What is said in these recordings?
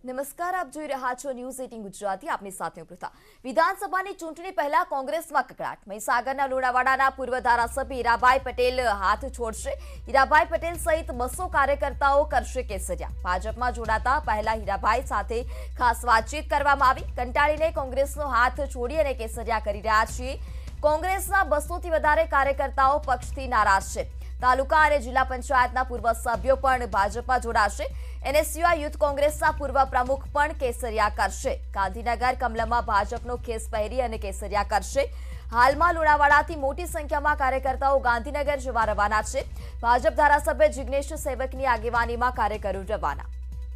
નમસ્કાર, આપ જોઈ રહ્યા છો ન્યૂઝ 18 ગુજરાતી. આપની સાથે હું પૃથા. વિધાનસભાની ચૂંટણી પહેલા કોંગ્રેસમાં કકળાટ. મહીસાગરના લુણાવાડાના પૂર્વ ધારાસભ્ય હીરાભાઈ પટેલ હાથ છોડશે. હીરાભાઈ પટેલ સહિત 200 કાર્યકર્તાઓ કરશે કેસરિયા. ભાજપમાં જોડાતા પહેલા હીરાભાઈ સાથે ખાસ વાતચીત કરવામાં આવી. કંટાળીને કોંગ્રેસનો હાથ છોડી અને કેસરિયા કરી રહ્યા છીએ. કોંગ્રેસના 200 થી વધારે કાર્યકર્તાઓ પક્ષથી નારાજ છે. તાલુકા અને જિલ્લા પંચાયતના પૂર્વ સભ્યો પણ ભાજપમાં જોડાશે. એનએસયુઆઈ યુથ કોંગ્રેસના પૂર્વ પ્રમુખ પણ કેસરિયા કરશે. ગાંધીનગર કમલમમાં ભાજપનો ખેસ પહેરી અને કેસરિયા કરશે. હાલમાં લુણાવાડાથી મોટી સંખ્યામાં કાર્યકર્તાઓ ગાંધીનગર જવા રવાના છે. ભાજપ ધારાસભ્ય જિગ્નેશ સેવકની આગેવાનીમાં કાર્યકરો રવાના.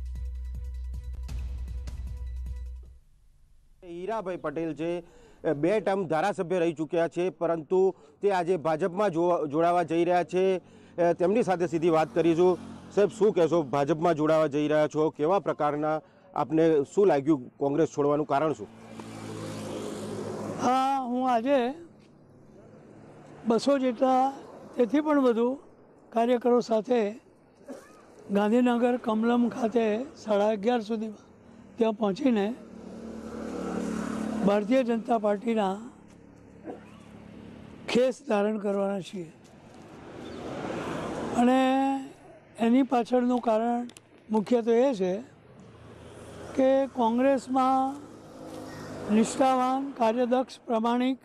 હીરાભાઈ પટેલ જે 2 ટર્મ ધારાસભ્ય રહી ચૂક્યા છે, પરંતુ તે આજે ભાજપમાં જોડાવા જઈ રહ્યા છે. તેમની સાથે સીધી વાત કરીશું. સાહેબ, શું કહેશો? ભાજપમાં જોડાવા જઈ રહ્યા છો, કેવા પ્રકારના આપને શું લાગ્યું કોંગ્રેસ છોડવાનું કારણ શું? હા, હું આજે 200 જેટલા તેથી પણ વધુ કાર્યકરો સાથે ગાંધીનગર કમલમ ખાતે 11:30 સુધીમાં ત્યાં પહોંચીને ભારતીય જનતા પાર્ટીના ખેસ ધારણ કરવાના છીએ. અને એની પાછળનું કારણ મુખ્યત્વે એ છે કે કોંગ્રેસમાં નિષ્ઠાવાન, કાર્યદક્ષ, પ્રામાણિક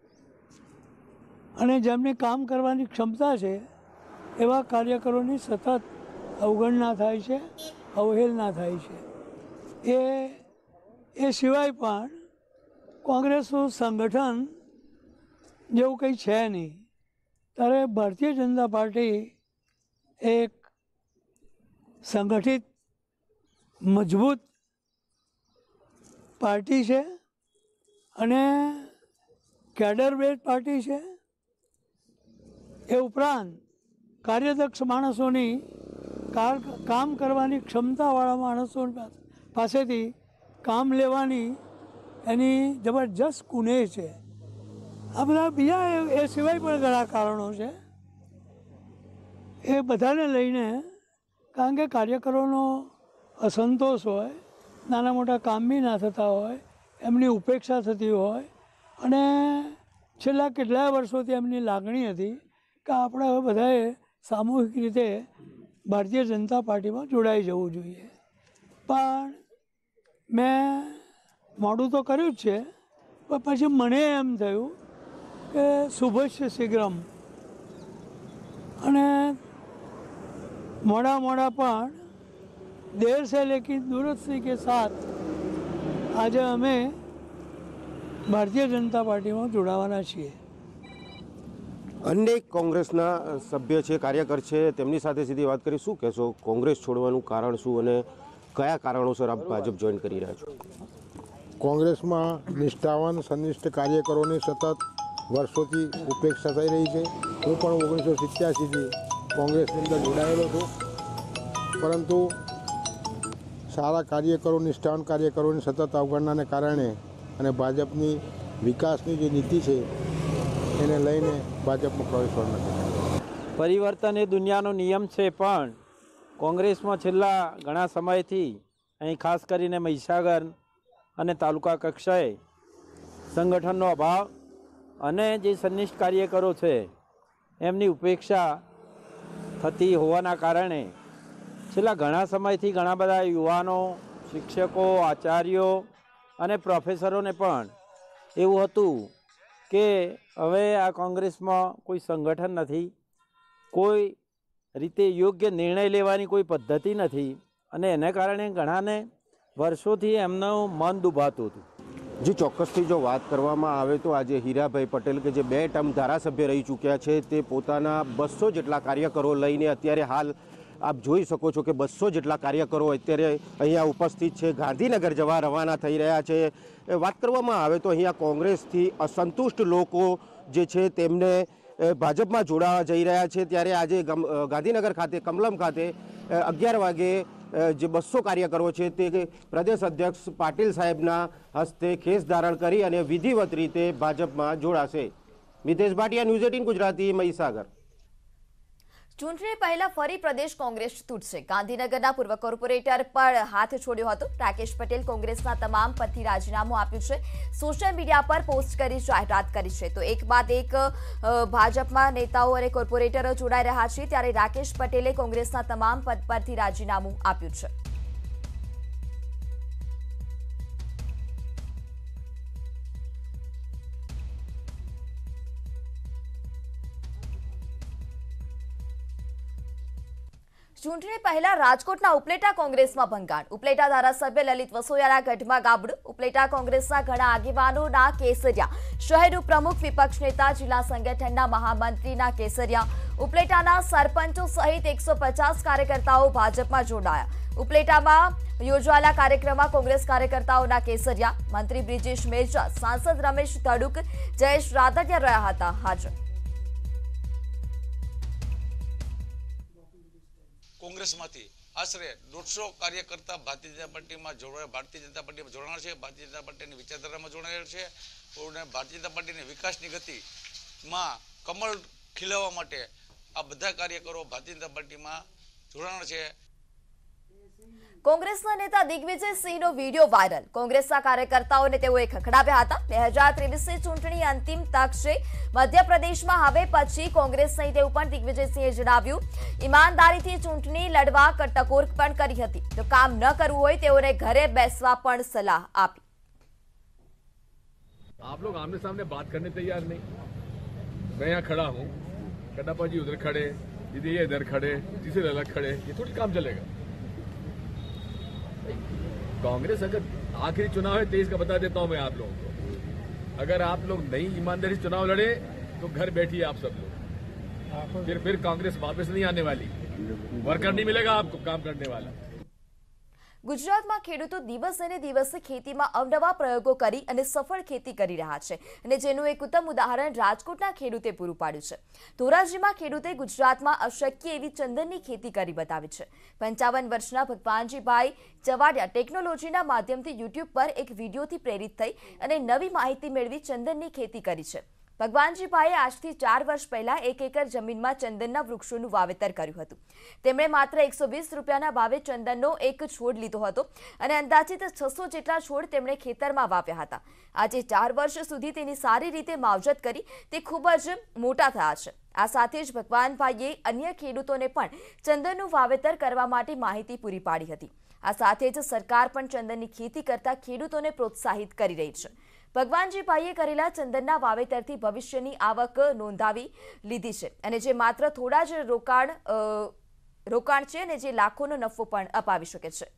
અને જેમની કામ કરવાની ક્ષમતા છે એવા કાર્યકરોની સતત અવગણના થાય છે, અવહેલના થાય છે. એ સિવાય પણ કોંગ્રેસનું સંગઠન જેવું કંઈ છે નહીં. ત્યારે ભારતીય જનતા પાર્ટી એક સંગઠિત, મજબૂત પાર્ટી છે અને કેડર બેઝ પાર્ટી છે. એ ઉપરાંત કાર્યદક્ષ માણસોની કામ કરવાની ક્ષમતાવાળા માણસો પાસેથી કામ લેવાની એની જબરજસ્ત કુનેહ છે. આ બધા બીજા એ સિવાય પણ ઘણા કારણો છે. એ બધાને લઈને, કારણ કે કાર્યકરોનો અસંતોષ હોય, નાના મોટા કામ બી ના થતા હોય, એમની ઉપેક્ષા થતી હોય અને છેલ્લા કેટલાય વર્ષોથી એમની લાગણી હતી કે આપણે હવે બધાએ સામૂહિક રીતે ભારતીય જનતા પાર્ટીમાં જોડાઈ જવું જોઈએ. પણ મેં મોડું તો કર્યું જ છે, પણ પછી મને એમ થયું કે શુભસ્ય શીઘ્રમ, અને મોડા પણ દેર સે લેકિન દુરસ્તી કે સાથ આજે અમે ભારતીય જનતા પાર્ટીમાં જોડાવાના છીએ. અનેક કોંગ્રેસના સભ્ય છે, કાર્યકર છે, તેમની સાથે સીધી વાત કરી. શું કહેશો? કોંગ્રેસ છોડવાનું કારણ શું અને કયા કારણોસર આપ ભાજપ જોઈન કરી રહ્યા છો? કોંગ્રેસમાં નિષ્ઠાવાન, સનિષ્ઠ કાર્યકરોની સતત વર્ષોથી ઉપેક્ષા થઈ રહી છે. હું પણ 1987થી કોંગ્રેસની અંદર જોડાયેલો છું, પરંતુ સારા કાર્યકરો, નિષ્ઠાવાન કાર્યકરોની સતત અવગણનાને કારણે અને ભાજપની વિકાસની જે નીતિ છે એને લઈને ભાજપમાં પ્રવેશ નથી. પરિવર્તન એ દુનિયાનો નિયમ છે, પણ કોંગ્રેસમાં છેલ્લા ઘણા સમયથી અહીં ખાસ કરીને મહીસાગર અને તાલુકા કક્ષાએ સંગઠનનો અભાવ અને જે સનિષ્ઠ કાર્યકરો છે એમની ઉપેક્ષા થતી હોવાના કારણે છેલ્લા ઘણા સમયથી ઘણા બધા યુવાનો, શિક્ષકો, આચાર્યો અને પ્રોફેસરોને પણ એવું હતું કે હવે આ કોંગ્રેસમાં કોઈ સંગઠન નથી, કોઈ રીતે યોગ્ય નિર્ણય લેવાની કોઈ પદ્ધતિ નથી, અને એને કારણે ઘણાને વર્ષોથી એમનું મન દુભાતું હતું. જે ચોક્કસથી જો વાત કરવામાં આવે તો આજે હીરાભાઈ પટેલ કે જે 2 ટર્મ ધારાસભ્ય રહી ચૂક્યા છે, તે પોતાના 200 જેટલા કાર્યકરો લઈને અત્યારે હાલ આપ જોઈ શકો છો કે 200 જેટલા કાર્યકરો અત્યારે અહીંયા ઉપસ્થિત છે, ગાંધીનગર જવા રવાના થઈ રહ્યા છે. વાત કરવામાં આવે તો અહીંયા કોંગ્રેસથી અસંતુષ્ટ લોકો જે છે તેમને ભાજપમાં જોડાવા જઈ રહ્યા છે. ત્યારે આજે ગાંધીનગર ખાતે, કમલમ ખાતે 11 વાગે જે 200 કાર્યકરો છે તે પ્રદેશ અધ્યક્ષ પાટીલ સાહેબના હસ્તે ખેસ ધારણ કરી અને વિધિવત રીતે ભાજપમાં જોડાશે. મિતેશ ભાટિયા, ન્યૂઝ 18 ગુજરાતી, મહીસાગર. ચૂંટણી પહેલા ફરી પ્રદેશ કોંગ્રેસ તૂટશે. ગાંધીનગરના પૂર્વ કોર્પોરેટર પર હાથ છોડ્યો હતો. રાકેશ પટેલ કોંગ્રેસના તમામ પદથી રાજીનામું આપ્યું છે. સોશિયલ મીડિયા પર પોસ્ટ કરી જાહેરાત કરી છે. તો એક બાદ એક ભાજપમાં નેતાઓ અને કોર્પોરેટરો જોડાઈ રહ્યા છે, ત્યારે રાકેશ પટેલે કોંગ્રેસના તમામ પદ પરથી રાજીનામું આપ્યું છે. ચૂંટણી પહેલા રાજકોટના ઉપલેટા કોંગ્રેસમાં ભંગાણ. ઉપલેટા ધારાસભ્ય લલિત વસોયાના ગઢમાં ગાબડું. ઉપલેટા કોંગ્રેસના ઘણા આગેવાનોના કેસરિયા. શહેર પ્રમુખ વિપક્ષ નેતા જિલ્લા સંગઠનના મહામંત્રીના કેસરિયા. ઉપલેટાના સરપંચો સહિત 150 કાર્યકર્તાઓ ભાજપમાં જોડાયા. ઉપલેટામાં યોજાયેલા કાર્યક્રમમાં કોંગ્રેસ કાર્યકર્તાઓના કેસરિયા. મંત્રી બ્રિજેશ મેરજા, સાંસદ રમેશ ધડુક, જયેશ રાદડિયા રહ્યા હતા હાજર. કોંગ્રેસમાંથી આશરે 150 કાર્યકર્તા ભારતીય જનતા પાર્ટીમાં જોડાણ છે. ભારતીય જનતા પાર્ટીની વિચારધારામાં જોડાયેલ છે. અને ભારતીય જનતા પાર્ટીની વિકાસની ગતિમાં કમળ ખીલવવા માટે આ બધા કાર્યકરો ભારતીય જનતા પાર્ટીમાં જોડાણ છે. કોંગ્રેસના નેતા દિગ્વિજયસિંહનો વિડીયો વાયરલ. કોંગ્રેસના કાર્યકર્તાઓને તેઓએ ખખડાવ્યા હતા. 2023ની ચૂંટણી અંતિમ તક છે. મધ્યપ્રદેશમાં હવે પછી કોંગ્રેસ નહીં તેવું પણ દિગ્વિજયસિંહે જણાવ્યું. ઈમાનદારીથી ચૂંટણી લડવા ટકોર પણ કરી હતી. તો કામ ન કરવું હોય તેઓને ઘરે બેસવા પણ સલાહ આપી. आप लोग आमने सामने बात करने तैयार नहीं. मैं यहाँ खड़ा हूँ, कटापा जी उधर खड़े, दीदी ये इधर खड़े, तीसरे अलग खड़े, ये थोड़ी काम चलेगा. कांग्रेस अगर आखिरी चुनाव है 23 का बता देता हूं मैं आप लोगों को. अगर आप लोग नई ईमानदारी से चुनाव लड़े तो घर बैठिए आप सब लोग. फिर कांग्रेस वापस नहीं आने वाली. वर्कर नहीं मिलेगा आपको काम करने वाला. ગુજરાતમાં ખેડૂતો દિવસે ને દિવસે ખેતીમાં અવનવા પ્રયોગો કરી અને સફળ ખેતી કરી રહ્યા છે, અને જેનું એક ઉત્તમ ઉદાહરણ રાજકોટના ખેડૂતે પૂરું પાડ્યું છે. ધોરાજીમાં ખેડૂતે ગુજરાતમાં અશક્ય એવી ચંદનની ખેતી કરી બતાવી છે. 55 વર્ષના ભગવાનજીભાઈ ચવાડિયા ટેકનોલોજીના માધ્યમથી યુટ્યુબ પર એક વિડીયોથી પ્રેરિત થઈ અને નવી માહિતી મેળવી ચંદનની ખેતી કરી છે. ભગવાનજીભાઈએ આજથી 4 વર્ષ પહેલા 1 એકર જમીનમાં ચંદનના વૃક્ષોનું વાવેતર કર્યું હતું. તેમણે માત્ર 120 રૂપિયાના ભાવે ચંદનનો એક છોડ લીધો હતો અને અંદાજિત 600 જેટલા છોડ તેમણે ખેતરમાં વાવ્યા હતા. આજે 4 વર્ષ સુધી તેની સારી રીતે માવજત કરી તે ખૂબ જ મોટા થયા છે. આ સાથે જ ભગવાનભાઈએ અન્ય ખેડૂતોને પણ ચંદનનું વાવેતર કરવા માટે માહિતી પૂરી પાડી હતી. આ સાથે જ સરકાર પણ ચંદનની ખેતી કરતા ખેડૂતોને પ્રોત્સાહિત કરી રહી છે. ભગવાનજીભાઈએ કરેલા ચંદનના વાવેતરથી ભવિષ્યની આવક નોંધાવી લીધી છે, અને જે માત્ર થોડા જ રોકાણ છે અને જે લાખોનો નફો પણ અપાવી શકે છે.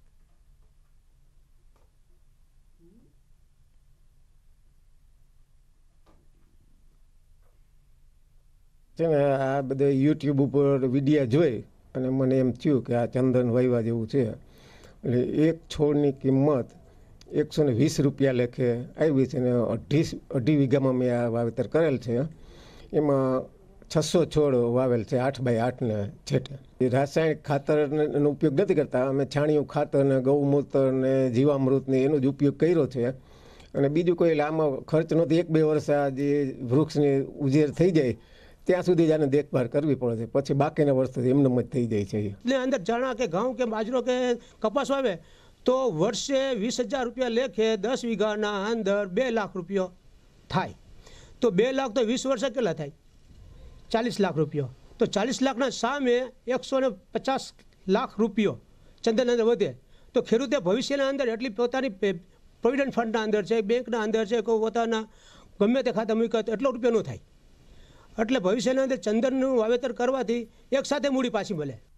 આ બધા યુટ્યુબ ઉપર વિડીયા જોઈ અને મને એમ થયું કે આ ચંદન વાવ્યા જેવું છે. એટલે એક છોડની કિંમત 120 રૂપિયા લેખે આવી છે, અને 2.5 વીઘામાં મેં આ વાવેતર કરેલ છે. એમાં 600 છોડ વાવેલ છે 8 બાય 8 ને છેટે. રાસાયણિક ખાતરનો ઉપયોગ નથી કરતા. અમે છાણિયું ખાતર ને ગૌમૂત્ર ને જીવામૃત ને એનો જ ઉપયોગ કર્યો છે. અને બીજું કોઈ આમાં ખર્ચ નથી. 1-2 વર્ષ આ જે વૃક્ષની ઉજેર થઈ જાય ત્યાં સુધી જ આને દેખભાળ કરવી પડે છે. પછી બાકીના વર્ષ એમનેમ જ થઈ જાય છે. એટલે અંદર ચણા કે ઘઉં કે બાજરો કે કપાસ વાવે તો વર્ષે 20,000 રૂપિયા લેખે 10 વીઘાના અંદર 2 લાખ રૂપિયો થાય. તો 2 લાખ તો 20 વર્ષે કેટલા થાય? 40 લાખ રૂપિયો. તો 40 લાખના સામે 150 લાખ રૂપિયો ચંદન અંદર વધે. તો ખેડૂતે ભવિષ્યના અંદર એટલી પોતાની પ્રોવિડન્ટ ફંડના અંદર છે, બેંકના અંદર છે, કોઈ પોતાના ગમે તે ખાતા મૂક્યા તો એટલો રૂપિયો ન થાય. એટલે ભવિષ્યના અંદર ચંદનનું વાવેતર કરવાથી એક સાથે મૂડી પાછી મળે.